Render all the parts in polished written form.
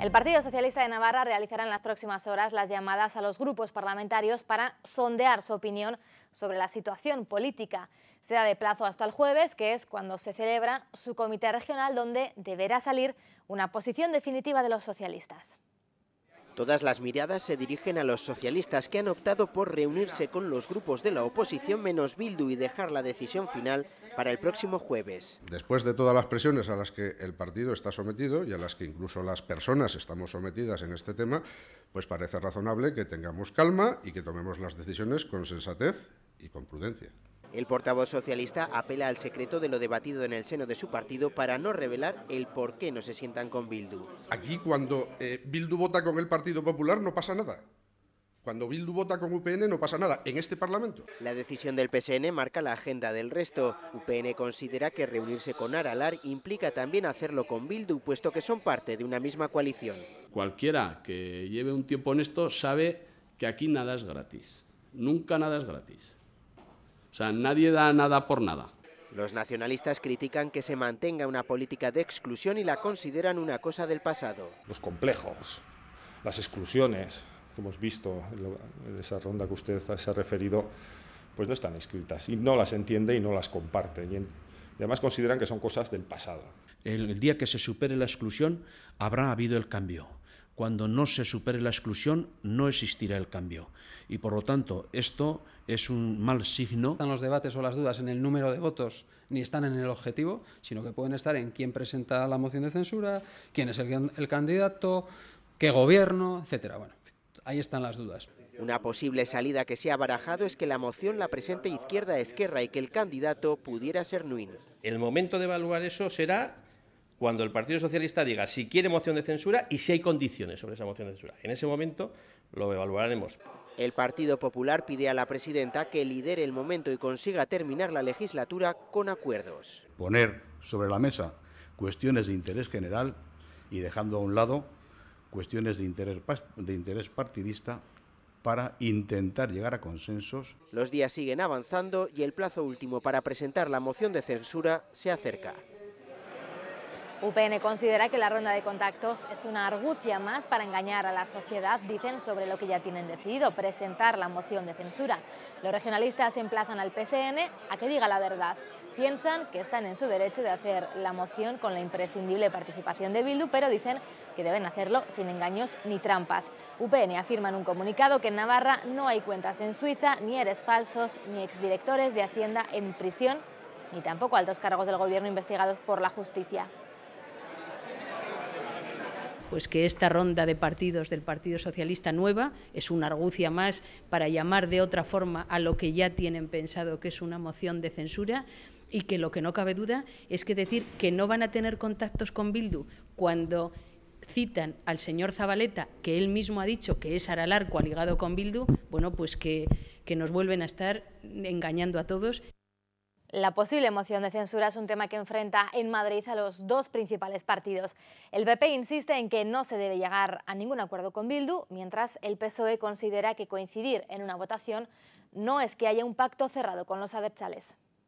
El Partido Socialista de Navarra realizará en las próximas horas las llamadas a los grupos parlamentarios para sondear su opinión sobre la situación política. Se da de plazo hasta el jueves, que es cuando se celebra su comité regional, donde deberá salir una posición definitiva de los socialistas. Todas las miradas se dirigen a los socialistas, que han optado por reunirse con los grupos de la oposición menos Bildu y dejar la decisión final para el próximo jueves. Después de todas las presiones a las que el partido está sometido y a las que incluso las personas estamos sometidas en este tema, pues parece razonable que tengamos calma y que tomemos las decisiones con sensatez y con prudencia. El portavoz socialista apela al secreto de lo debatido en el seno de su partido para no revelar el por qué no se sientan con Bildu. Aquí, cuando Bildu vota con el Partido Popular, no pasa nada. Cuando Bildu vota con UPN, no pasa nada en este Parlamento. La decisión del PSN marca la agenda del resto. UPN considera que reunirse con Aralar implica también hacerlo con Bildu, puesto que son parte de una misma coalición. Cualquiera que lleve un tiempo en esto sabe que aquí nada es gratis. Nunca nada es gratis. O sea, nadie da nada por nada. Los nacionalistas critican que se mantenga una política de exclusión y la consideran una cosa del pasado. Los complejos, las exclusiones que hemos visto en esa ronda que usted se ha referido, pues no están escritas y no las entiende y no las comparte. Y además consideran que son cosas del pasado. El día que se supere la exclusión, habrá habido el cambio. Cuando no se supere la exclusión, no existirá el cambio. Y por lo tanto, esto es un mal signo. Están los debates o las dudas en el número de votos, ni están en el objetivo, sino que pueden estar en quién presenta la moción de censura, quién es el candidato, qué gobierno, etcétera. Bueno, ahí están las dudas. Una posible salida que se ha barajado es que la moción la presente Izquierda Esquerra y que el candidato pudiera ser Nuin. El momento de evaluar eso será cuando el Partido Socialista diga si quiere moción de censura y si hay condiciones sobre esa moción de censura. En ese momento lo evaluaremos. El Partido Popular pide a la presidenta que lidere el momento y consiga terminar la legislatura con acuerdos. Poner sobre la mesa cuestiones de interés general y dejando a un lado cuestiones de interés partidista para intentar llegar a consensos. Los días siguen avanzando y el plazo último para presentar la moción de censura se acerca. UPN considera que la ronda de contactos es una argucia más para engañar a la sociedad, dicen, sobre lo que ya tienen decidido, presentar la moción de censura. Los regionalistas emplazan al PSN a que diga la verdad. Piensan que están en su derecho de hacer la moción con la imprescindible participación de Bildu, pero dicen que deben hacerlo sin engaños ni trampas. UPN afirma en un comunicado que en Navarra no hay cuentas en Suiza, ni eres falsos, ni exdirectores de Hacienda en prisión, ni tampoco altos cargos del gobierno investigados por la justicia. Pues que esta ronda de partidos del Partido Socialista nueva es una argucia más para llamar de otra forma a lo que ya tienen pensado que es una moción de censura, y que lo que no cabe duda es que decir que no van a tener contactos con Bildu cuando citan al señor Zabaleta, que él mismo ha dicho que es Aralar coaligado con Bildu, bueno, pues que nos vuelven a estar engañando a todos. La posible moción de censura es un tema que enfrenta en Madrid a los dos principales partidos. El PP insiste en que no se debe llegar a ningún acuerdo con Bildu, mientras el PSOE considera que coincidir en una votación no es que haya un pacto cerrado con los abertzales.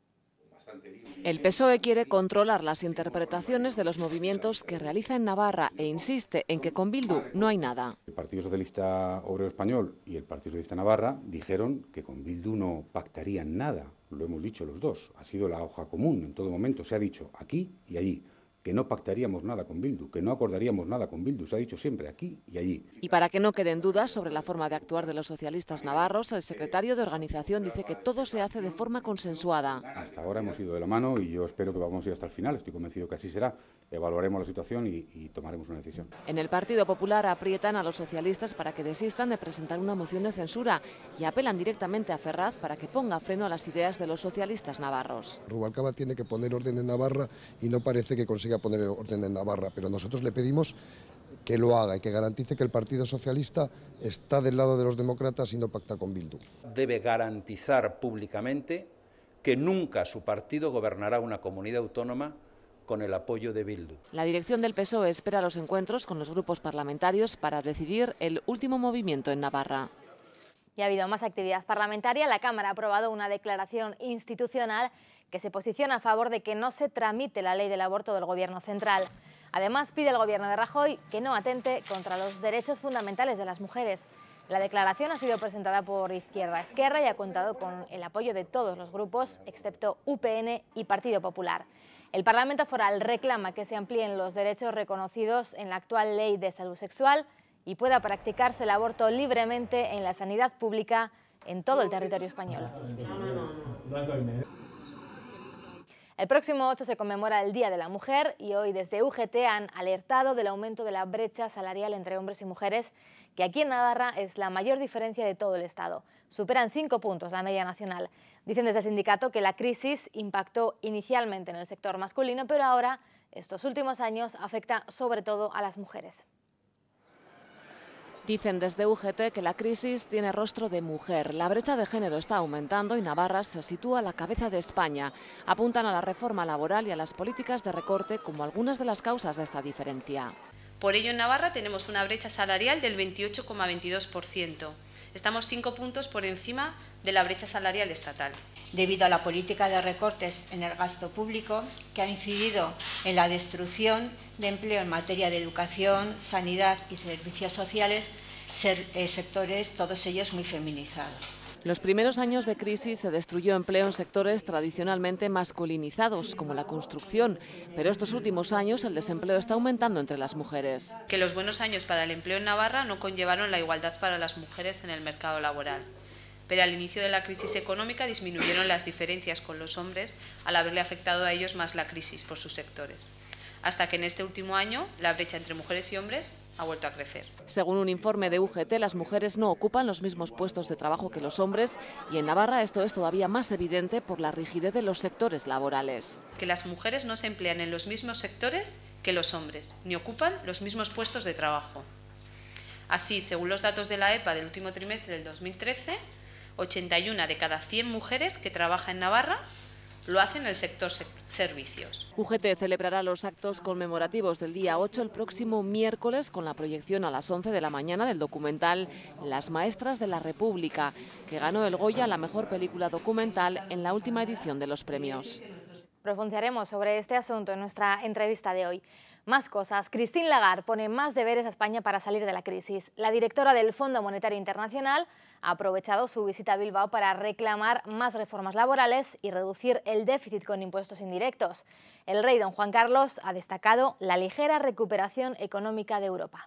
El PSOE quiere controlar las interpretaciones de los movimientos que realiza en Navarra e insiste en que con Bildu no hay nada. El Partido Socialista Obrero Español y el Partido Socialista Navarra dijeron que con Bildu no pactarían nada. Lo hemos dicho los dos, ha sido la hoja común en todo momento, se ha dicho aquí y allí, que no pactaríamos nada con Bildu, que no acordaríamos nada con Bildu, se ha dicho siempre aquí y allí. Y para que no queden dudas sobre la forma de actuar de los socialistas navarros, el secretario de organización dice que todo se hace de forma consensuada. Hasta ahora hemos ido de la mano y yo espero que vamos a ir hasta el final, estoy convencido que así será. Evaluaremos la situación y tomaremos una decisión. En el Partido Popular aprietan a los socialistas para que desistan de presentar una moción de censura y apelan directamente a Ferraz para que ponga freno a las ideas de los socialistas navarros. Rubalcaba tiene que poner orden en Navarra y no parece que consiga poner orden en Navarra, pero nosotros le pedimos que lo haga y que garantice que el Partido Socialista está del lado de los demócratas y no pacta con Bildu. Debe garantizar públicamente que nunca su partido gobernará una comunidad autónoma con el apoyo de Bildu. La dirección del PSOE espera los encuentros con los grupos parlamentarios para decidir el último movimiento en Navarra. Y ha habido más actividad parlamentaria. La Cámara ha aprobado una declaración institucional que se posiciona a favor de que no se tramite la ley del aborto del Gobierno central. Además, pide al gobierno de Rajoy que no atente contra los derechos fundamentales de las mujeres. La declaración ha sido presentada por Izquierda Esquerra y ha contado con el apoyo de todos los grupos, excepto UPN y Partido Popular. El Parlamento Foral reclama que se amplíen los derechos reconocidos en la actual Ley de Salud Sexual y pueda practicarse el aborto libremente en la sanidad pública en todo el territorio español. El próximo 8 se conmemora el Día de la Mujer y hoy desde UGT han alertado del aumento de la brecha salarial entre hombres y mujeres, que aquí en Navarra es la mayor diferencia de todo el Estado. Superan 5 puntos la media nacional. Dicen desde el sindicato que la crisis impactó inicialmente en el sector masculino, pero ahora, estos últimos años, afecta sobre todo a las mujeres. Dicen desde UGT que la crisis tiene rostro de mujer. La brecha de género está aumentando y Navarra se sitúa a la cabeza de España. Apuntan a la reforma laboral y a las políticas de recorte como algunas de las causas de esta diferencia. Por ello, en Navarra tenemos una brecha salarial del 28,22%. Estamos 5 puntos por encima de la brecha salarial estatal. Debido a la política de recortes en el gasto público, que ha incidido en la destrucción de empleo en materia de educación, sanidad y servicios sociales, sectores todos ellos muy feminizados. Los primeros años de crisis se destruyó empleo en sectores tradicionalmente masculinizados, como la construcción, pero estos últimos años el desempleo está aumentando entre las mujeres. Que los buenos años para el empleo en Navarra no conllevaron la igualdad para las mujeres en el mercado laboral. Pero al inicio de la crisis económica disminuyeron las diferencias con los hombres al haberle afectado a ellos más la crisis por sus sectores. Hasta que en este último año la brecha entre mujeres y hombres ha vuelto a crecer. Según un informe de UGT, las mujeres no ocupan los mismos puestos de trabajo que los hombres y en Navarra esto es todavía más evidente por la rigidez de los sectores laborales. Que las mujeres no se emplean en los mismos sectores que los hombres, ni ocupan los mismos puestos de trabajo. Así, según los datos de la EPA del último trimestre del 2013, 81 de cada 100 mujeres que trabajan en Navarra lo hacen en el sector servicios. UGT celebrará los actos conmemorativos del día 8 el próximo miércoles con la proyección a las 11 de la mañana del documental Las Maestras de la República, que ganó el Goya a la mejor película documental en la última edición de los premios. Profundizaremos sobre este asunto en nuestra entrevista de hoy. Más cosas. Christine Lagarde pone más deberes a España para salir de la crisis. La directora del Fondo Monetario Internacional ha aprovechado su visita a Bilbao para reclamar más reformas laborales y reducir el déficit con impuestos indirectos. El rey don Juan Carlos ha destacado la ligera recuperación económica de Europa.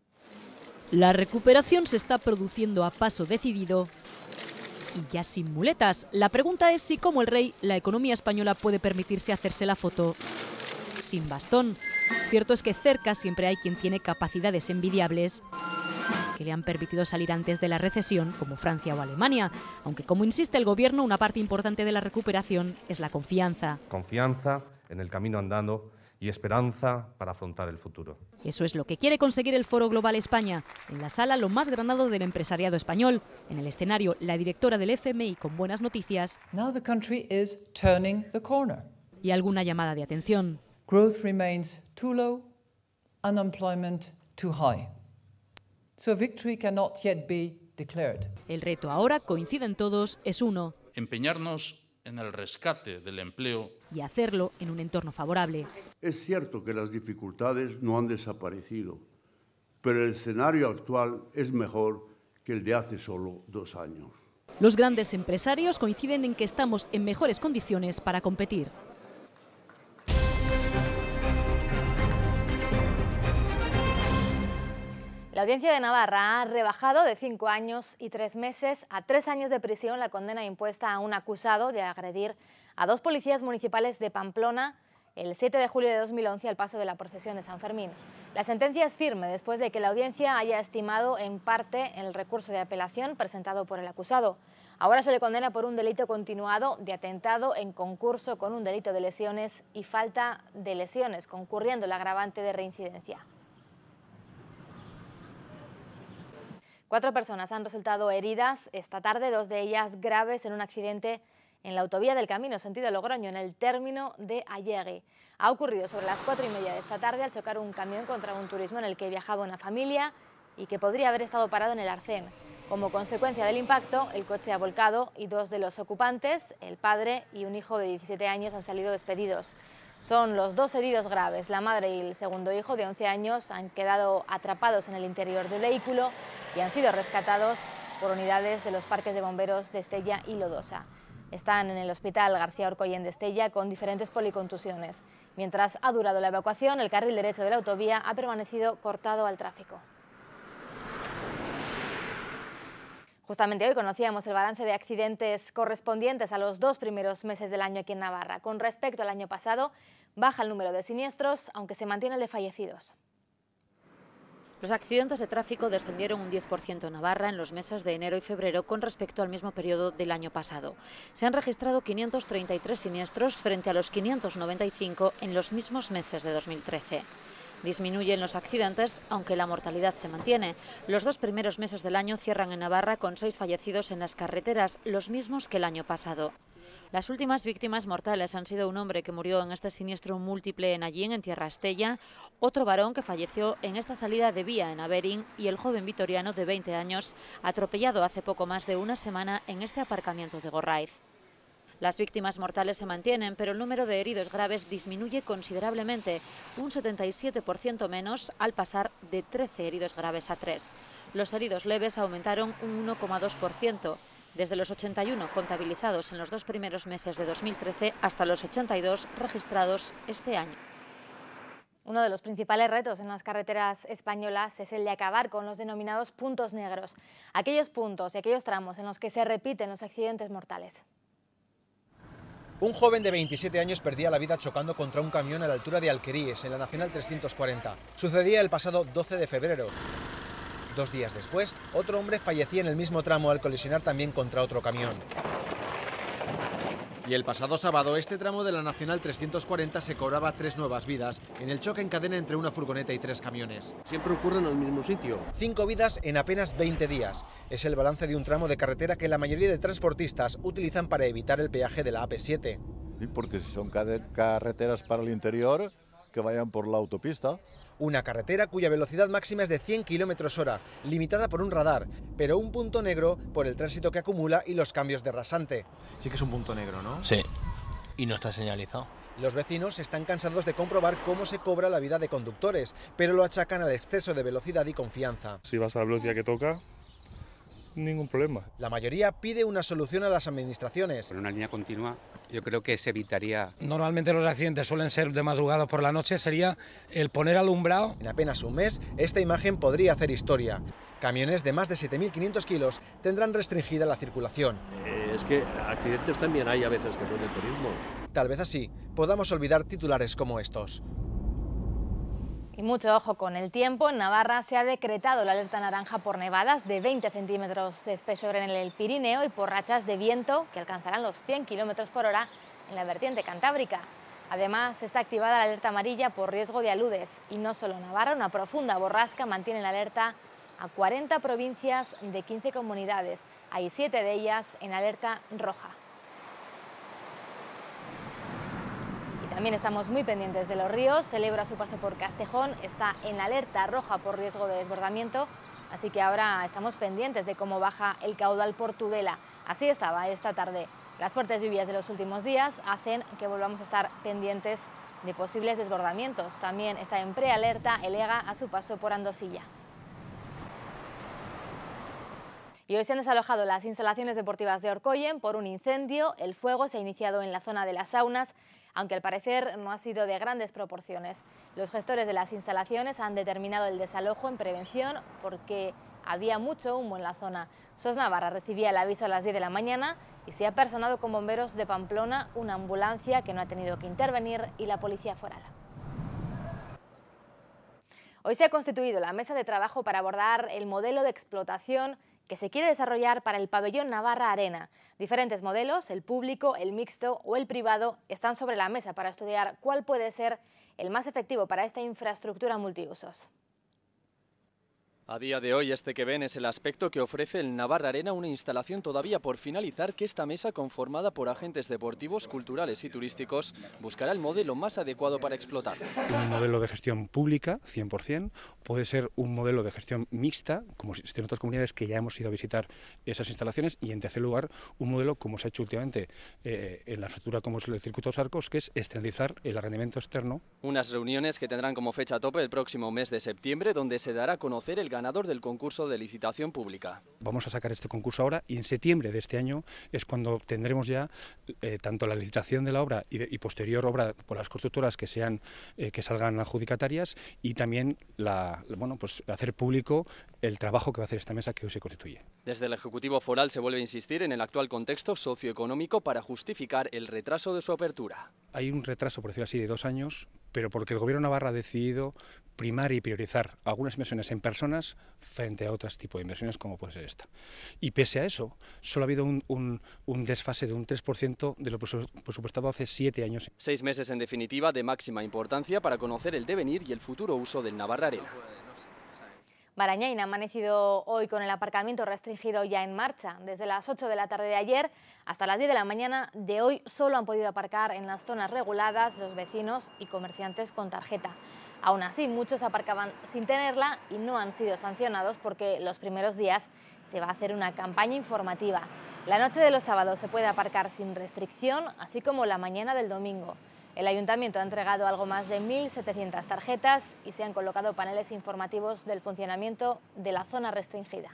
La recuperación se está produciendo a paso decidido y ya sin muletas. La pregunta es si, como el rey, la economía española puede permitirse hacerse la foto sin bastón. Cierto es que cerca siempre hay quien tiene capacidades envidiables que le han permitido salir antes de la recesión, como Francia o Alemania, aunque, como insiste el gobierno, una parte importante de la recuperación es la confianza. Confianza en el camino andando y esperanza para afrontar el futuro. Eso es lo que quiere conseguir el Foro Global España. En la sala, lo más granado del empresariado español. En el escenario, la directora del FMI con buenas noticias. Now the country is turning the corner. Y alguna llamada de atención. Growth remains too low, unemployment too high. So victory cannot yet be declared. El reto ahora, coinciden todos, es uno. Empeñarnos en el rescate del empleo. Y hacerlo en un entorno favorable. Es cierto que las dificultades no han desaparecido, pero el escenario actual es mejor que el de hace solo 2 años. Los grandes empresarios coinciden en que estamos en mejores condiciones para competir. La Audiencia de Navarra ha rebajado de 5 años y 3 meses a 3 años de prisión la condena impuesta a un acusado de agredir a 2 policías municipales de Pamplona el 7 de julio de 2011 al paso de la procesión de San Fermín. La sentencia es firme después de que la audiencia haya estimado en parte el recurso de apelación presentado por el acusado. Ahora se le condena por un delito continuado de atentado en concurso con un delito de lesiones y falta de lesiones, concurriendo el agravante de reincidencia. 4 personas han resultado heridas esta tarde, 2 de ellas graves en un accidente en la autovía del Camino, sentido Logroño, en el término de Allegui. Ha ocurrido sobre las 4:30 de esta tarde al chocar un camión contra un turismo en el que viajaba una familia y que podría haber estado parado en el arcén. Como consecuencia del impacto, el coche ha volcado y 2 de los ocupantes, el padre y un hijo de 17 años, han salido despedidos. Son los 2 heridos graves. La madre y el segundo hijo de 11 años han quedado atrapados en el interior del vehículo y han sido rescatados por unidades de los parques de bomberos de Estella y Lodosa. Están en el hospital García Orcoyen de Estella con diferentes policontusiones. Mientras ha durado la evacuación, el carril derecho de la autovía ha permanecido cortado al tráfico. Justamente hoy conocíamos el balance de accidentes correspondientes a los 2 primeros meses del año aquí en Navarra. Con respecto al año pasado, baja el número de siniestros, aunque se mantiene el de fallecidos. Los accidentes de tráfico descendieron un 10% en Navarra en los meses de enero y febrero con respecto al mismo periodo del año pasado. Se han registrado 533 siniestros frente a los 595 en los mismos meses de 2013. Disminuyen los accidentes, aunque la mortalidad se mantiene. Los 2 primeros meses del año cierran en Navarra con 6 fallecidos en las carreteras, los mismos que el año pasado. Las últimas víctimas mortales han sido un hombre que murió en este siniestro múltiple en Allín, en Tierra Estella, otro varón que falleció en esta salida de vía en Averín y el joven vitoriano de 20 años, atropellado hace poco más de una semana en este aparcamiento de Gorraiz. Las víctimas mortales se mantienen, pero el número de heridos graves disminuye considerablemente, un 77% menos al pasar de 13 heridos graves a 3. Los heridos leves aumentaron un 1,2%, desde los 81 contabilizados en los 2 primeros meses de 2013 hasta los 82 registrados este año. Uno de los principales retos en las carreteras españolas es el de acabar con los denominados puntos negros, aquellos puntos y aquellos tramos en los que se repiten los accidentes mortales. Un joven de 27 años perdía la vida chocando contra un camión a la altura de Alqueríes, en la Nacional 340. Sucedía el pasado 12 de febrero. 2 días después, otro hombre fallecía en el mismo tramo al colisionar también contra otro camión. Y el pasado sábado, este tramo de la Nacional 340 se cobraba 3 nuevas vidas en el choque en cadena entre una furgoneta y 3 camiones. Siempre ocurre en el mismo sitio. 5 vidas en apenas 20 días. Es el balance de un tramo de carretera que la mayoría de transportistas utilizan para evitar el peaje de la AP7. Sí, porque si son carreteras para el interior, que vayan por la autopista. Una carretera cuya velocidad máxima es de 100 km/h, limitada por un radar, pero un punto negro por el tránsito que acumula y los cambios de rasante. Sí que es un punto negro, ¿no? Sí, y no está señalizado. Los vecinos están cansados de comprobar cómo se cobra la vida de conductores, pero lo achacan al exceso de velocidad y confianza. Si vas a la velocidad que toca, ningún problema. La mayoría pide una solución a las administraciones. Con una línea continua yo creo que se evitaría... Normalmente los accidentes suelen ser de madrugada por la noche, sería el poner alumbrado. En apenas un mes, esta imagen podría hacer historia. Camiones de más de 7.500 kilos tendrán restringida la circulación. Es que accidentes también hay a veces que son de turismo. Tal vez así podamos olvidar titulares como estos. Y mucho ojo con el tiempo. En Navarra se ha decretado la alerta naranja por nevadas de 20 centímetros de espesor en el Pirineo y por rachas de viento que alcanzarán los 100 km/h en la vertiente cantábrica. Además, está activada la alerta amarilla por riesgo de aludes. Y no solo Navarra, una profunda borrasca mantiene la alerta a 40 provincias de 15 comunidades. Hay 7 de ellas en alerta roja. También estamos muy pendientes de los ríos. Celebra su paso por Castejón, está en alerta roja por riesgo de desbordamiento, así que ahora estamos pendientes de cómo baja el caudal por Tudela. Así estaba esta tarde. Las fuertes lluvias de los últimos días hacen que volvamos a estar pendientes de posibles desbordamientos. También está en prealerta el Ega a su paso por Andosilla. Y hoy se han desalojado las instalaciones deportivas de Orcoyen por un incendio. El fuego se ha iniciado en la zona de las saunas, aunque al parecer no ha sido de grandes proporciones. Los gestores de las instalaciones han determinado el desalojo en prevención porque había mucho humo en la zona. SOS Navarra recibía el aviso a las 10 de la mañana y se ha personado con bomberos de Pamplona, una ambulancia que no ha tenido que intervenir y la policía foral. Hoy se ha constituido la mesa de trabajo para abordar el modelo de explotación que se quiere desarrollar para el pabellón Navarra Arena. Diferentes modelos, el público, el mixto o el privado, están sobre la mesa para estudiar cuál puede ser el más efectivo para esta infraestructura multiusos. A día de hoy, este que ven es el aspecto que ofrece el Navarra Arena, una instalación todavía por finalizar que esta mesa, conformada por agentes deportivos, culturales y turísticos, buscará el modelo más adecuado para explotar. Un modelo de gestión pública, 100%, puede ser un modelo de gestión mixta, como existen otras comunidades que ya hemos ido a visitar esas instalaciones, y en tercer lugar, un modelo como se ha hecho últimamente en la estructura como es el Circuito Arcos, que es externalizar el arrendamiento externo. Unas reuniones que tendrán como fecha tope el próximo mes de septiembre, donde se dará a conocer el ganador del concurso de licitación pública. Vamos a sacar este concurso ahora y en septiembre de este año es cuando tendremos ya tanto la licitación de la obra y posterior obra por las constructoras que salgan adjudicatarias, y también pues hacer público el trabajo que va a hacer esta mesa que hoy se constituye. Desde el Ejecutivo Foral se vuelve a insistir en el actual contexto socioeconómico para justificar el retraso de su apertura. Hay un retraso, por decirlo así, de 2 años, pero porque el Gobierno de Navarra ha decidido primar y priorizar algunas inversiones en personas frente a otros tipos de inversiones como puede ser esta. Y pese a eso, solo ha habido un desfase de un 3% de lo presupuestado hace 7 años. 6 meses, en definitiva, de máxima importancia para conocer el devenir y el futuro uso del Navarra Arena. Barañáin ha amanecido hoy con el aparcamiento restringido ya en marcha. Desde las 8 de la tarde de ayer hasta las 10 de la mañana de hoy solo han podido aparcar en las zonas reguladas los vecinos y comerciantes con tarjeta. Aún así, muchos aparcaban sin tenerla y no han sido sancionados porque los primeros días se va a hacer una campaña informativa. La noche de los sábados se puede aparcar sin restricción, así como la mañana del domingo. El Ayuntamiento ha entregado algo más de 1.700 tarjetas y se han colocado paneles informativos del funcionamiento de la zona restringida.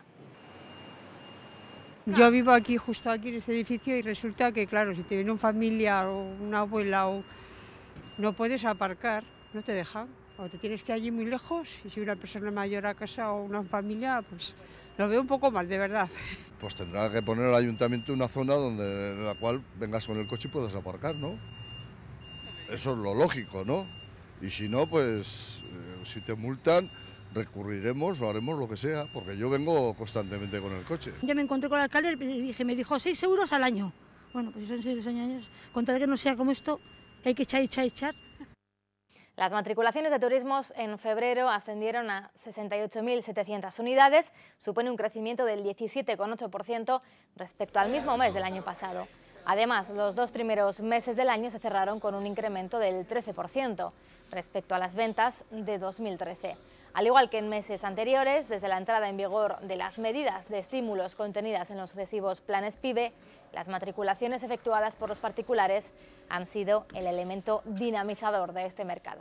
Yo vivo aquí, justo aquí en este edificio, y resulta que, claro, si te viene una familia o una abuela no puedes aparcar, no te dejan. O te tienes que ir allí muy lejos, y si una persona mayor a casa o una familia, pues lo veo un poco mal, de verdad. Pues tendrá que poner el ayuntamiento una zona en la cual vengas con el coche y puedas aparcar, ¿no? Eso es lo lógico, ¿no? Y si no, pues si te multan, recurriremos o haremos lo que sea, porque yo vengo constantemente con el coche. Ya me encontré con el alcalde y me dijo 6 euros al año. Bueno, pues son 6 años, contra que no sea como esto, que hay que echar. Las matriculaciones de turismos en febrero ascendieron a 68.700 unidades, supone un crecimiento del 17,8% respecto al mismo mes del año pasado. Además, los 2 primeros meses del año se cerraron con un incremento del 13% respecto a las ventas de 2013. Al igual que en meses anteriores, desde la entrada en vigor de las medidas de estímulos contenidas en los sucesivos planes PIBE, las matriculaciones efectuadas por los particulares han sido el elemento dinamizador de este mercado.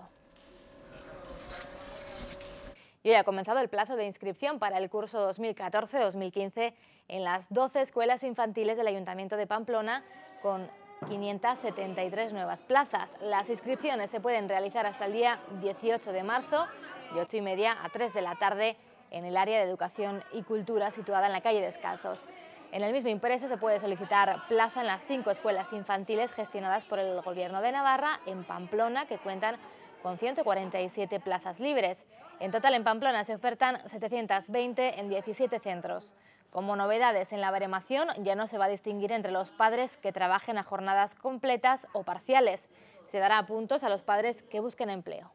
Y hoy ha comenzado el plazo de inscripción para el curso 2014-2015 en las 12 escuelas infantiles del Ayuntamiento de Pamplona, con 573 nuevas plazas. Las inscripciones se pueden realizar hasta el día 18 de marzo, de 8:30 a 3 de la tarde, en el área de Educación y Cultura situada en la calle Descalzos. En el mismo impreso se puede solicitar plaza en las 5 escuelas infantiles gestionadas por el Gobierno de Navarra en Pamplona, que cuentan con 147 plazas libres. En total, en Pamplona se ofertan 720 en 17 centros. Como novedades en la baremación, ya no se va a distinguir entre los padres que trabajen a jornadas completas o parciales. Se dará puntos a los padres que busquen empleo.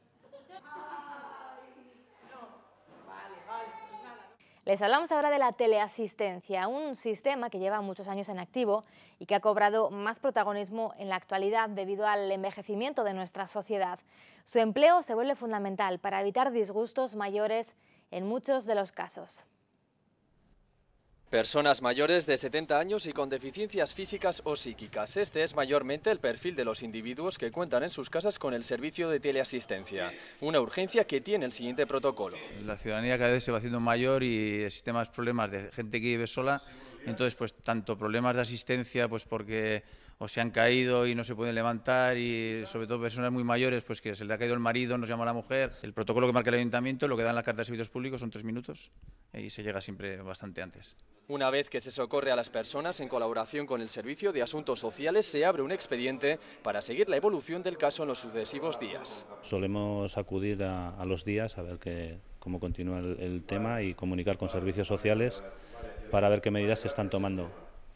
Les hablamos ahora de la teleasistencia, un sistema que lleva muchos años en activo y que ha cobrado más protagonismo en la actualidad debido al envejecimiento de nuestra sociedad. Su empleo se vuelve fundamental para evitar disgustos mayores en muchos de los casos. Personas mayores de 70 años y con deficiencias físicas o psíquicas. Este es mayormente el perfil de los individuos que cuentan en sus casas con el servicio de teleasistencia. Una urgencia que tiene el siguiente protocolo. La ciudadanía cada vez se va haciendo mayor y existen más problemas de gente que vive sola. Entonces, pues tanto problemas de asistencia, pues porque o se han caído y no se pueden levantar, y sobre todo personas muy mayores, pues que se le ha caído el marido, nos llama la mujer. El protocolo que marca el ayuntamiento, lo que da en la carta de servicios públicos son 3 minutos y se llega siempre bastante antes. Una vez que se socorre a las personas en colaboración con el Servicio de Asuntos Sociales, se abre un expediente para seguir la evolución del caso en los sucesivos días. Solemos acudir a los días a ver cómo continúa el tema y comunicar con servicios sociales para ver qué medidas se están tomando.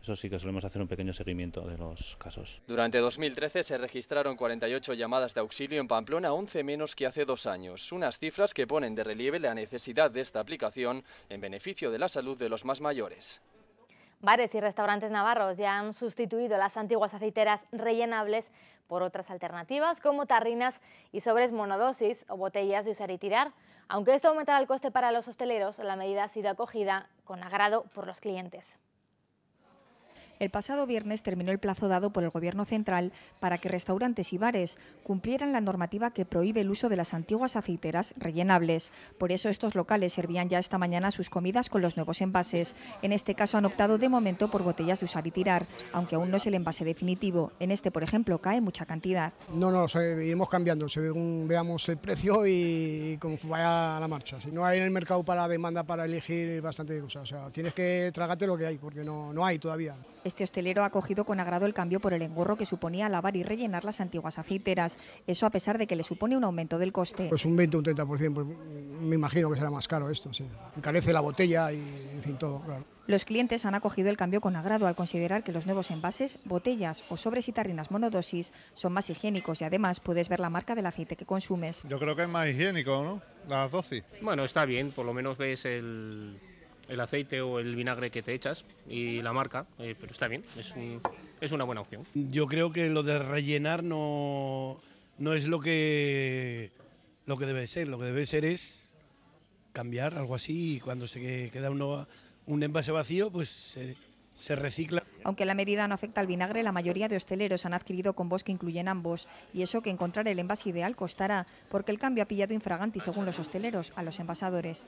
Eso sí que solemos hacer un pequeño seguimiento de los casos. Durante 2013 se registraron 48 llamadas de auxilio en Pamplona, 11 menos que hace 2 años. Unas cifras que ponen de relieve la necesidad de esta aplicación en beneficio de la salud de los más mayores. Bares y restaurantes navarros ya han sustituido las antiguas aceiteras rellenables por otras alternativas como tarrinas y sobres monodosis o botellas de usar y tirar. Aunque esto aumentará el coste para los hosteleros, la medida ha sido acogida con agrado por los clientes. El pasado viernes terminó el plazo dado por el Gobierno central para que restaurantes y bares cumplieran la normativa que prohíbe el uso de las antiguas aceiteras rellenables. Por eso estos locales servían ya esta mañana sus comidas con los nuevos envases. En este caso han optado de momento por botellas de usar y tirar, aunque aún no es el envase definitivo. En este, por ejemplo, cae mucha cantidad. No, iremos cambiando según veamos el precio y como vaya a la marcha. Si no hay en el mercado para demanda para elegir bastante cosas, o sea, tienes que tragarte lo que hay, porque no hay todavía. Este hostelero ha acogido con agrado el cambio por el engorro que suponía lavar y rellenar las antiguas aceiteras. Eso a pesar de que le supone un aumento del coste. Pues un 20 o un 30%, pues me imagino que será más caro esto, sí. Encarece la botella y en fin todo, claro. Los clientes han acogido el cambio con agrado al considerar que los nuevos envases, botellas o sobres y tarrinas monodosis son más higiénicos y además puedes ver la marca del aceite que consumes. Yo creo que es más higiénico, ¿no? Las dosis. Bueno, está bien, por lo menos ves el aceite o el vinagre que te echas y la marca, pero está bien, es una buena opción. Yo creo que lo de rellenar no es lo que debe ser. Lo que debe ser es cambiar algo así y cuando se queda un envase vacío pues se recicla. Aunque la medida no afecta al vinagre, la mayoría de hosteleros han adquirido combos que incluyen ambos. Y eso que encontrar el envase ideal costará, porque el cambio ha pillado infraganti, según los hosteleros, a los envasadores.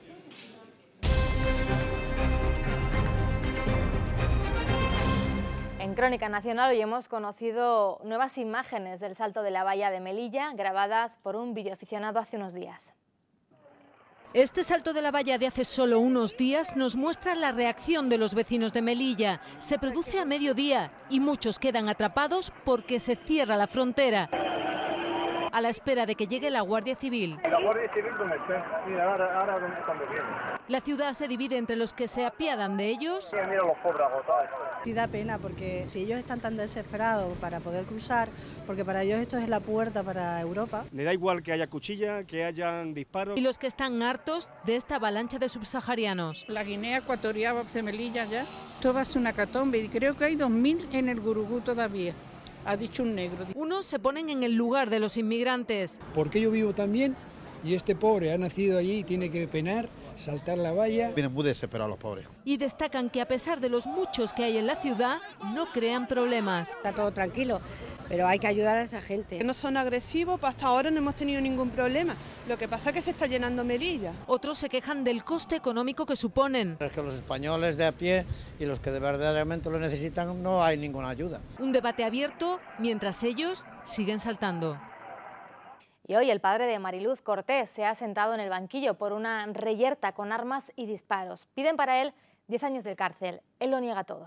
En Crónica Nacional hoy hemos conocido nuevas imágenes del salto de la valla de Melilla, grabadas por un videoaficionado hace unos días. Este salto de la valla de hace solo unos días nos muestra la reacción de los vecinos de Melilla. Se produce a mediodía y muchos quedan atrapados porque se cierra la frontera, a la espera de que llegue la Guardia Civil. La Guardia Civil donde está, mira, ahora cuando viene. La ciudad se divide entre los que se apiadan de ellos. Mira los pobres agotados. Sí da pena porque si ellos están tan desesperados para poder cruzar, porque para ellos esto es la puerta para Europa. Le da igual que haya cuchilla, que hayan disparos. Y los que están hartos de esta avalancha de subsaharianos. La Guinea Ecuatorial de Melilla ya, todo va a ser una catombe y creo que hay 2000 en el Gurugú todavía. Ha dicho un negro. Unos se ponen en el lugar de los inmigrantes. Porque yo vivo también y este pobre ha nacido allí y tiene que penar, saltar la valla. Vienen muy desesperados los pobres. Y destacan que a pesar de los muchos que hay en la ciudad, no crean problemas. Está todo tranquilo, pero hay que ayudar a esa gente. No son agresivos, hasta ahora no hemos tenido ningún problema. Lo que pasa es que se está llenando Melilla. Otros se quejan del coste económico que suponen. Es que los españoles de a pie y los que de verdaderamente lo necesitan no hay ninguna ayuda. Un debate abierto mientras ellos siguen saltando. Y hoy el padre de Mariluz Cortés se ha sentado en el banquillo por una reyerta con armas y disparos. Piden para él 10 años de cárcel. Él lo niega todo.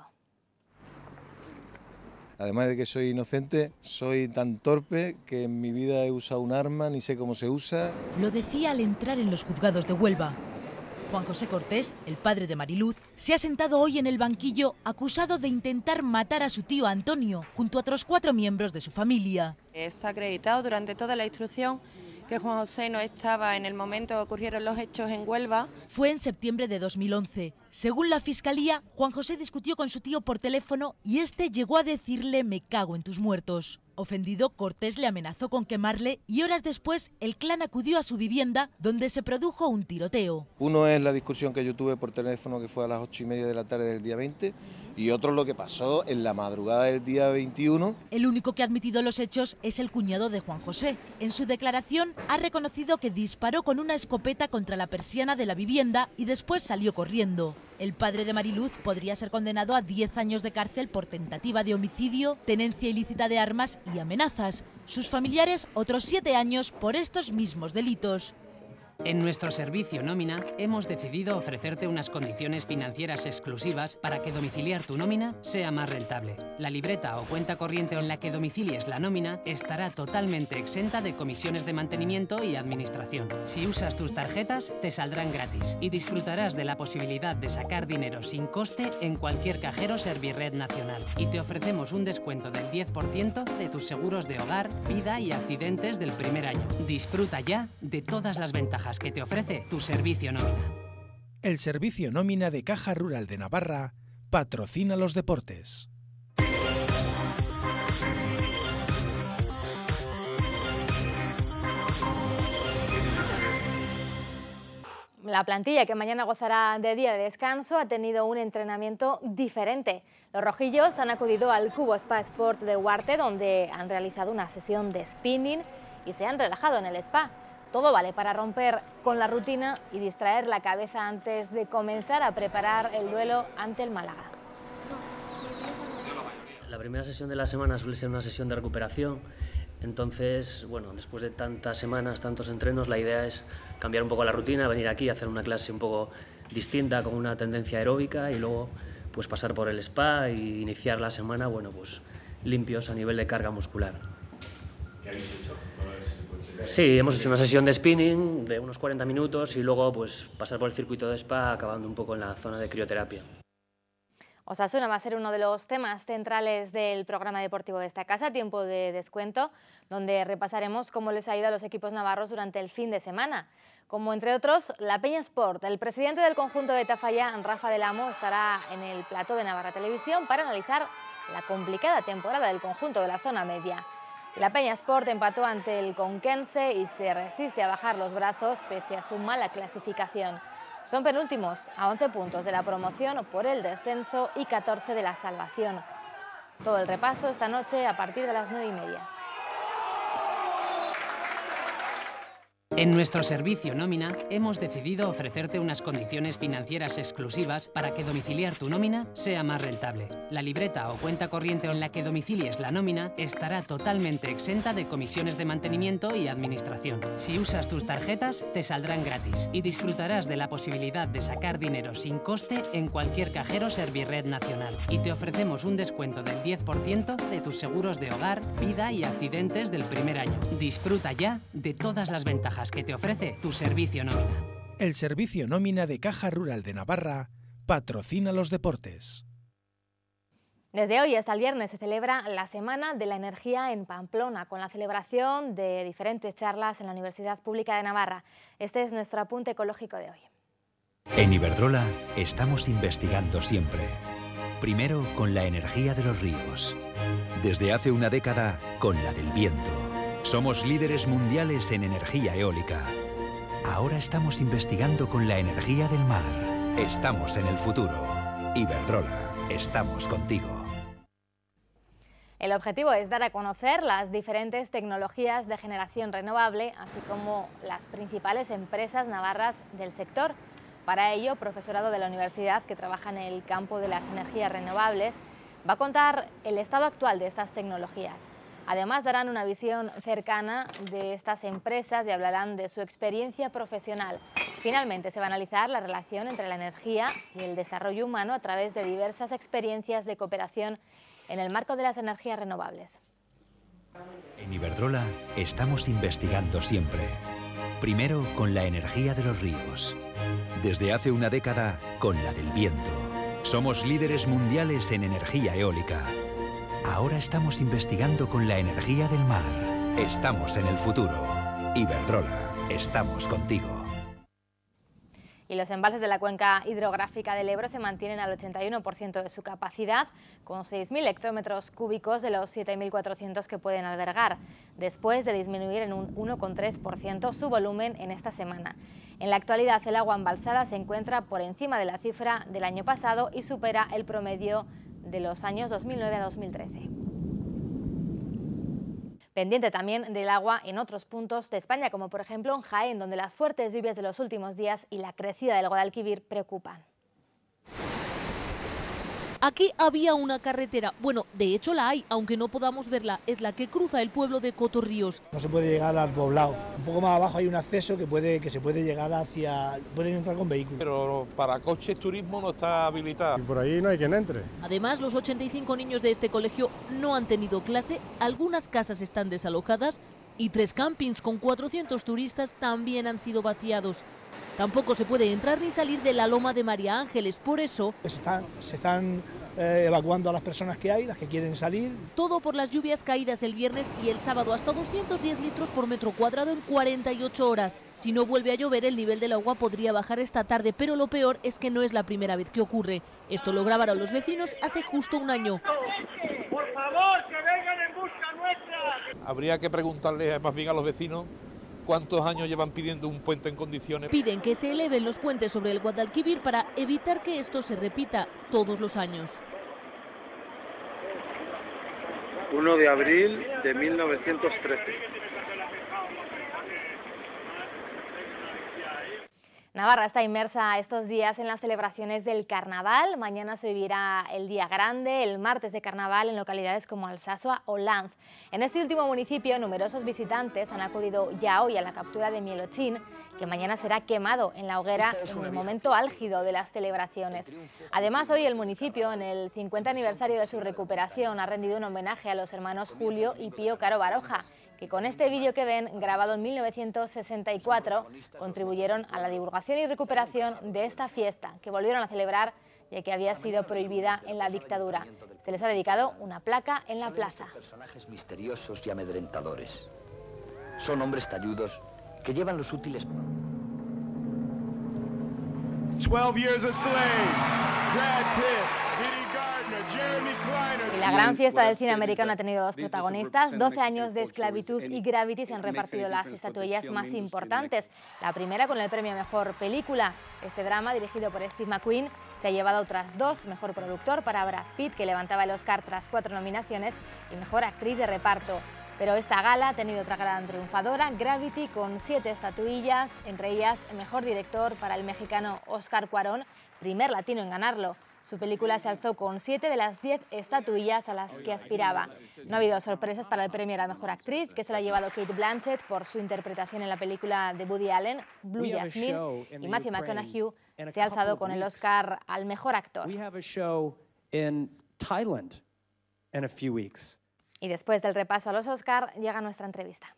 Además de que soy inocente, soy tan torpe que en mi vida he usado un arma, ni sé cómo se usa. Lo decía al entrar en los juzgados de Huelva. Juan José Cortés, el padre de Mariluz, se ha sentado hoy en el banquillo acusado de intentar matar a su tío Antonio junto a otros 4 miembros de su familia. Está acreditado durante toda la instrucción que Juan José no estaba en el momento que ocurrieron los hechos en Huelva. Fue en septiembre de 2011. Según la Fiscalía, Juan José discutió con su tío por teléfono y este llegó a decirle "me cago en tus muertos". Ofendido, Cortés le amenazó con quemarle y horas después el clan acudió a su vivienda donde se produjo un tiroteo. Uno es la discusión que yo tuve por teléfono que fue a las 8:30 de la tarde del día 20 y otro lo que pasó en la madrugada del día 21. El único que ha admitido los hechos es el cuñado de Juan José. En su declaración ha reconocido que disparó con una escopeta contra la persiana de la vivienda y después salió corriendo. El padre de Mariluz podría ser condenado a 10 años de cárcel por tentativa de homicidio, tenencia ilícita de armas y amenazas. Sus familiares otros 7 años por estos mismos delitos. En nuestro servicio nómina hemos decidido ofrecerte unas condiciones financieras exclusivas para que domiciliar tu nómina sea más rentable. La libreta o cuenta corriente en la que domicilies la nómina estará totalmente exenta de comisiones de mantenimiento y administración. Si usas tus tarjetas, te saldrán gratis y disfrutarás de la posibilidad de sacar dinero sin coste en cualquier cajero Servirred nacional. Y te ofrecemos un descuento del 10% de tus seguros de hogar, vida y accidentes del primer año. Disfruta ya de todas las ventajas que te ofrece tu servicio nómina. El servicio nómina de Caja Rural de Navarra patrocina los deportes. La plantilla, que mañana gozará de día de descanso, ha tenido un entrenamiento diferente. Los rojillos han acudido al Cubo Spa Sport de Huarte, donde han realizado una sesión de spinning y se han relajado en el spa. Todo vale para romper con la rutina y distraer la cabeza antes de comenzar a preparar el duelo ante el Málaga. La primera sesión de la semana suele ser una sesión de recuperación. Entonces, bueno, después de tantas semanas, tantos entrenos, la idea es cambiar un poco la rutina, venir aquí a hacer una clase un poco distinta, con una tendencia aeróbica, y luego pues pasar por el spa e iniciar la semana, bueno, pues limpios a nivel de carga muscular. ¿Qué habéis hecho? Sí, hemos hecho una sesión de spinning de unos 40 minutos y luego pues pasar por el circuito de spa, acabando un poco en la zona de crioterapia. Osasuna va a ser uno de los temas centrales del programa deportivo de esta casa, Tiempo de Descuento, donde repasaremos cómo les ha ido a los equipos navarros durante el fin de semana. Como entre otros, la Peña Sport. El presidente del conjunto de Tafalla, Rafa del Amo, estará en el plató de Navarra Televisión para analizar la complicada temporada del conjunto de la zona media. La Peña Sport empató ante el Conquense y se resiste a bajar los brazos pese a su mala clasificación. Son penúltimos, a 11 puntos de la promoción por el descenso y 14 de la salvación. Todo el repaso esta noche a partir de las 9:30. En nuestro servicio nómina hemos decidido ofrecerte unas condiciones financieras exclusivas para que domiciliar tu nómina sea más rentable. La libreta o cuenta corriente en la que domicilies la nómina estará totalmente exenta de comisiones de mantenimiento y administración. Si usas tus tarjetas, te saldrán gratis y disfrutarás de la posibilidad de sacar dinero sin coste en cualquier cajero Servirred nacional. Y te ofrecemos un descuento del 10% de tus seguros de hogar, vida y accidentes del primer año. Disfruta ya de todas las ventajas que te ofrece tu servicio nómina. El servicio nómina de Caja Rural de Navarra patrocina los deportes. Desde hoy hasta el viernes se celebra la Semana de la Energía en Pamplona, con la celebración de diferentes charlas en la Universidad Pública de Navarra. Este es nuestro apunte ecológico de hoy. En Iberdrola estamos investigando siempre. Primero con la energía de los ríos. Desde hace una década con la del viento. Somos líderes mundiales en energía eólica. Ahora estamos investigando con la energía del mar. Estamos en el futuro. Iberdrola, estamos contigo. El objetivo es dar a conocer las diferentes tecnologías de generación renovable, así como las principales empresas navarras del sector. Para ello, profesorado de la universidad que trabaja en el campo de las energías renovables va a contar el estado actual de estas tecnologías. Además, darán una visión cercana de estas empresas y hablarán de su experiencia profesional. Finalmente, se va a analizar la relación entre la energía y el desarrollo humano a través de diversas experiencias de cooperación en el marco de las energías renovables. En Iberdrola estamos investigando siempre. Primero con la energía de los ríos. Desde hace una década con la del viento. Somos líderes mundiales en energía eólica. Ahora estamos investigando con la energía del mar. Estamos en el futuro. Iberdrola, estamos contigo. Y los embalses de la cuenca hidrográfica del Ebro se mantienen al 81% de su capacidad, con 6.000 hectómetros cúbicos de los 7.400 que pueden albergar, después de disminuir en un 1,3% su volumen en esta semana. En la actualidad, el agua embalsada se encuentra por encima de la cifra del año pasado y supera el promedio de los años 2009 a 2013. Pendiente también del agua en otros puntos de España, como por ejemplo en Jaén, donde las fuertes lluvias de los últimos días y la crecida del Guadalquivir preocupan. Aquí había una carretera, bueno, de hecho la hay, aunque no podamos verla, es la que cruza el pueblo de Cotorríos. No se puede llegar al poblado. Un poco más abajo hay un acceso que se puede llegar hacia, pueden entrar con vehículos. Pero para coches turismo no está habilitado. Y por ahí no hay quien entre. Además, los 85 niños de este colegio no han tenido clase, algunas casas están desalojadas y 3 campings con 400 turistas también han sido vaciados. Tampoco se puede entrar ni salir de la Loma de María Ángeles, por eso se están evacuando a las personas que hay, las que quieren salir. Todo por las lluvias caídas el viernes y el sábado, hasta 210 litros por metro cuadrado en 48 horas. Si no vuelve a llover, el nivel del agua podría bajar esta tarde, pero lo peor es que no es la primera vez que ocurre. Esto lo grabaron los vecinos hace justo un año. Por favor, que vengan en busca nuestra. Habría que preguntarle más bien a los vecinos cuántos años llevan pidiendo un puente en condiciones. Piden que se eleven los puentes sobre el Guadalquivir para evitar que esto se repita todos los años. 1 de abril de 1913. Navarra está inmersa estos días en las celebraciones del Carnaval. Mañana se vivirá el Día Grande, el martes de Carnaval en localidades como Alsasua o Lanz. En este último municipio, numerosos visitantes han acudido ya hoy a la captura de Mielochín, que mañana será quemado en la hoguera en el momento álgido de las celebraciones. Además, hoy el municipio, en el 50 aniversario de su recuperación, ha rendido un homenaje a los hermanos Julio y Pío Caro Baroja, que con este vídeo que ven, grabado en 1964, contribuyeron a la divulgación y recuperación de esta fiesta, que volvieron a celebrar ya que había sido prohibida en la dictadura. Se les ha dedicado una placa en la plaza. Personajes misteriosos y amedrentadores. Son hombres talludos que llevan los útiles. 12 years a slave. Brad Pitt, Diddy Gardner, Jeremy Kleiner. Y la gran fiesta del cine americano ha tenido dos protagonistas. 12 años de esclavitud y Gravity se han repartido las estatuillas más importantes. La primera con el premio a Mejor Película. Este drama, dirigido por Steve McQueen, se ha llevado otras 2, Mejor Productor para Brad Pitt, que levantaba el Oscar tras 4 nominaciones, y Mejor Actriz de Reparto. Pero esta gala ha tenido otra gran triunfadora, Gravity, con 7 estatuillas, entre ellas Mejor Director para el mexicano Óscar Cuarón, primer latino en ganarlo. Su película se alzó con 7 de las 10 estatuillas a las que aspiraba. No ha habido sorpresas para el premio a la Mejor Actriz, que se lo ha llevado Cate Blanchett por su interpretación en la película de Woody Allen, Blue Jasmine, y Matthew McConaughey se ha alzado con el Oscar al Mejor Actor. Y después del repaso a los Oscar, llega nuestra entrevista.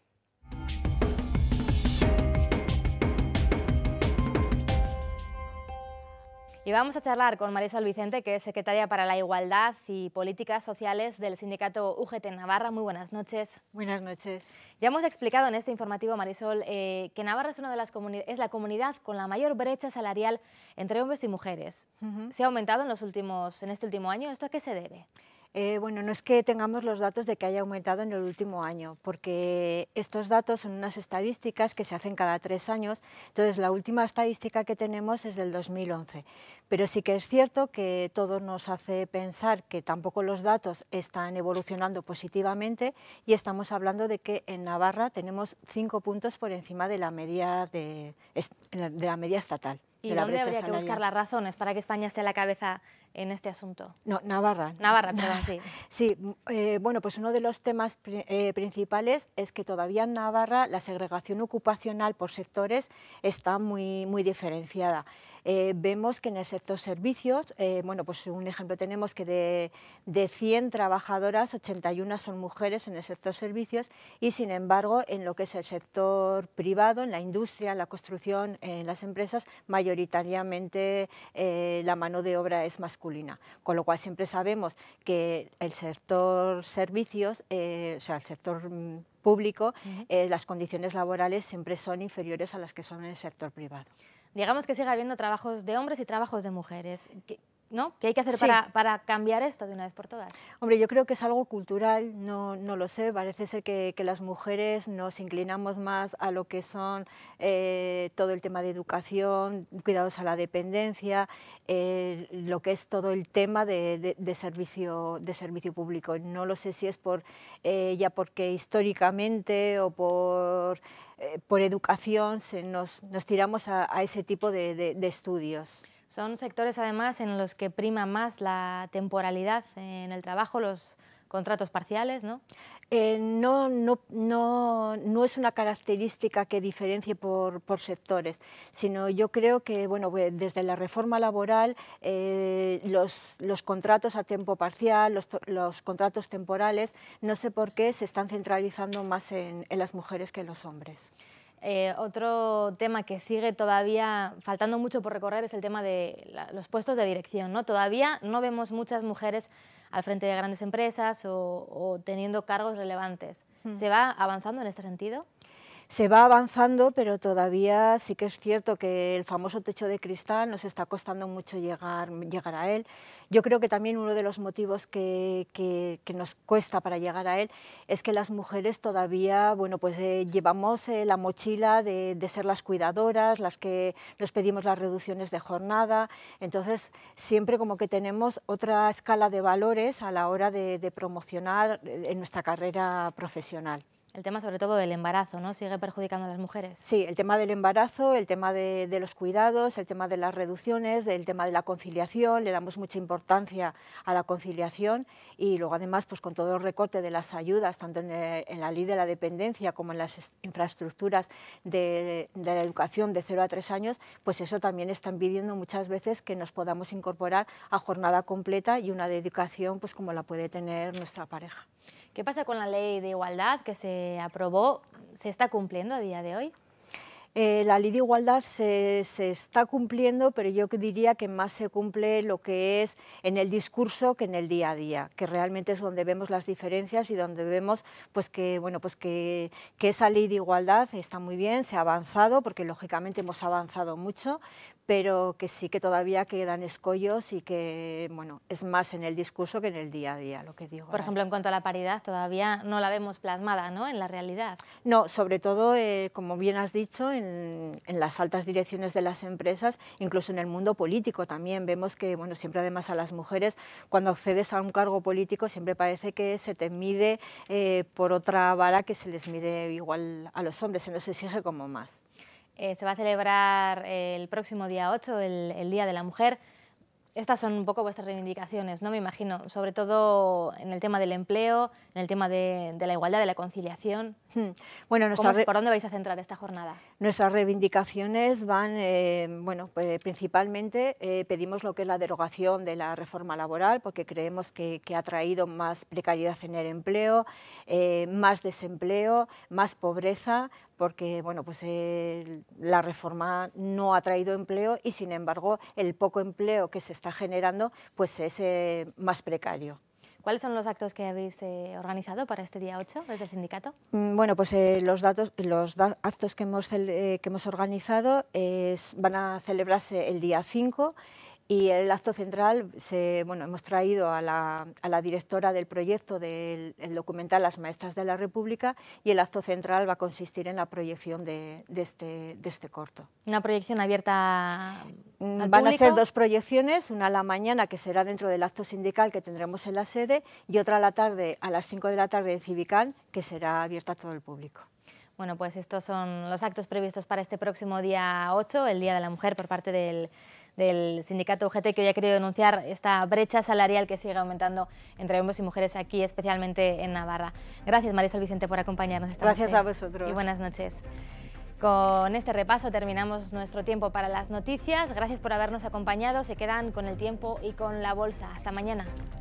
Y vamos a charlar con Marisol Vicente, que es secretaria para la Igualdad y Políticas Sociales del sindicato UGT Navarra. Muy buenas noches. Buenas noches. Ya hemos explicado en este informativo, Marisol, que Navarra es una de las es la comunidad con la mayor brecha salarial entre hombres y mujeres. ¿Se ha aumentado en este último año? ¿Esto a qué se debe? Bueno, no es que tengamos los datos de que haya aumentado en el último año, porque estos datos son unas estadísticas que se hacen cada 3 años, entonces la última estadística que tenemos es del 2011. Pero sí que es cierto que todo nos hace pensar que tampoco los datos están evolucionando positivamente y estamos hablando de que en Navarra tenemos 5 puntos por encima de la media, de la media estatal. ¿Y dónde habría que buscar las razones para que España esté a la cabeza en este asunto? No, Navarra. Navarra, perdón, sí. Sí, bueno, pues uno de los temas principales es que todavía en Navarra la segregación ocupacional por sectores está muy diferenciada. Vemos que en el sector servicios, bueno, pues un ejemplo tenemos que de 100 trabajadoras, 81 son mujeres en el sector servicios y sin embargo en lo que es el sector privado, en la industria, en la construcción, en las empresas, mayoritariamente la mano de obra es masculina, con lo cual siempre sabemos que el sector servicios, o sea, el sector público, las condiciones laborales siempre son inferiores a las que son en el sector privado. Digamos que sigue habiendo trabajos de hombres y trabajos de mujeres, ¿no? ¿Qué hay que hacer para cambiar esto de una vez por todas? Hombre, yo creo que es algo cultural, no lo sé, parece ser que las mujeres nos inclinamos más a lo que son todo el tema de educación, cuidados a la dependencia, lo que es todo el tema de servicio público. No lo sé si es ya porque históricamente o por educación nos tiramos a ese tipo de estudios. Son sectores además en los que prima más la temporalidad en el trabajo, los contratos parciales, ¿no? No es una característica que diferencie por sectores, sino yo creo que bueno, desde la reforma laboral los contratos a tiempo parcial, los contratos temporales, no sé por qué se están centralizando más en las mujeres que en los hombres. Otro tema que sigue todavía faltando mucho por recorrer es el tema de los puestos de dirección, ¿no? Todavía no vemos muchas mujeres al frente de grandes empresas o teniendo cargos relevantes. ¿Se va avanzando en este sentido? Se va avanzando, pero todavía sí que es cierto que el famoso techo de cristal nos está costando mucho llegar a él. Yo creo que también uno de los motivos que nos cuesta para llegar a él es que las mujeres todavía llevamos la mochila de ser las cuidadoras, las que nos pedimos las reducciones de jornada. Entonces, siempre como que tenemos otra escala de valores a la hora de promocionar en nuestra carrera profesional. El tema sobre todo del embarazo, ¿no? ¿Sigue perjudicando a las mujeres? Sí, el tema del embarazo, el tema de los cuidados, el tema de las reducciones, el tema de la conciliación, le damos mucha importancia a la conciliación y luego además pues con todo el recorte de las ayudas, tanto en la ley de la dependencia como en las infraestructuras de la educación de 0 a 3 años, pues eso también está impidiendo muchas veces que nos podamos incorporar a jornada completa y una dedicación pues como la puede tener nuestra pareja. ¿Qué pasa con la ley de igualdad que se aprobó? ¿Se está cumpliendo a día de hoy? La ley de igualdad se está cumpliendo, pero yo diría que más se cumple lo que es en el discurso que en el día a día, que realmente es donde vemos las diferencias y donde vemos pues que esa ley de igualdad está muy bien, se ha avanzado, porque lógicamente hemos avanzado mucho, pero que sí que todavía quedan escollos y que es más en el discurso que en el día a día, lo que digo. Por ejemplo, en cuanto a la paridad, todavía no la vemos plasmada, ¿no?, en la realidad. No, sobre todo, como bien has dicho, en las altas direcciones de las empresas, incluso en el mundo político también vemos que siempre además a las mujeres, cuando accedes a un cargo político, siempre parece que se te mide por otra vara que se les mide igual a los hombres, se nos exige como más. Se va a celebrar el próximo día 8, el Día de la Mujer. Estas son un poco vuestras reivindicaciones, ¿no? Me imagino, sobre todo en el tema del empleo, en el tema de la igualdad, de la conciliación. Bueno, ¿Por dónde vais a centrar esta jornada? Nuestras reivindicaciones van, pues principalmente pedimos lo que es la derogación de la reforma laboral, porque creemos que ha traído más precariedad en el empleo, más desempleo, más pobreza, porque la reforma no ha traído empleo y, sin embargo, el poco empleo que se está generando pues es más precario. ¿Cuáles son los actos que habéis organizado para este día 8 desde el sindicato? Bueno, pues los actos que hemos organizado van a celebrarse el día 5 y el acto central, hemos traído a la directora del proyecto del documental Las Maestras de la República y el acto central va a consistir en la proyección de este corto. ¿Una proyección abierta al Van público? a ser 2 proyecciones, una a la mañana que será dentro del acto sindical que tendremos en la sede y otra a la tarde, a las 5 de la tarde en Civicán, que será abierta a todo el público. Bueno, pues estos son los actos previstos para este próximo día 8, el Día de la Mujer, por parte del sindicato UGT, que hoy ha querido denunciar esta brecha salarial que sigue aumentando entre hombres y mujeres aquí, especialmente en Navarra. Gracias, Marisol Vicente, por acompañarnos esta noche. Gracias a vosotros. Y buenas noches. Con este repaso terminamos nuestro tiempo para las noticias. Gracias por habernos acompañado. Se quedan con el tiempo y con la bolsa. Hasta mañana.